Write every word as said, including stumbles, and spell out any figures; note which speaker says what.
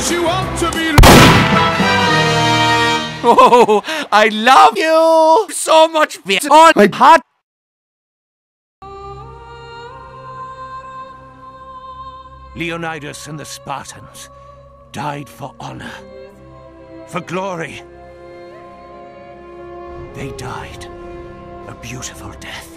Speaker 1: Because you ought to be...
Speaker 2: Oh, I love you so much. On my heart.
Speaker 3: Leonidas and the Spartans died for honor, for glory. They died a beautiful death.